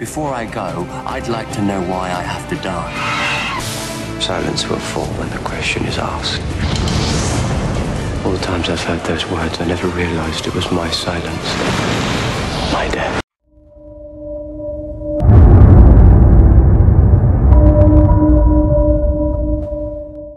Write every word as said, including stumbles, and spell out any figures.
Before I go, I'd like to know why I have to die. Silence will fall when the question is asked. All the times I've heard those words, I never realized it was my silence.